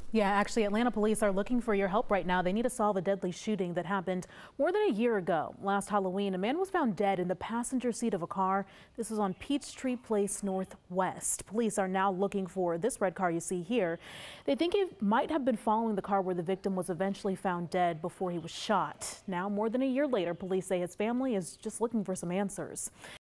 Yeah, actually, Atlanta police are looking for your help right now. They need to solve a deadly shooting that happened more than a year ago. Last Halloween, a man was found dead in the passenger seat of a car. This was on Peachtree Place Northwest. Police are now looking for this red car you see here. They think he might have been following the car where the victim was eventually found dead before he was shot. Now, more than a year later, police say his family is just looking for some answers.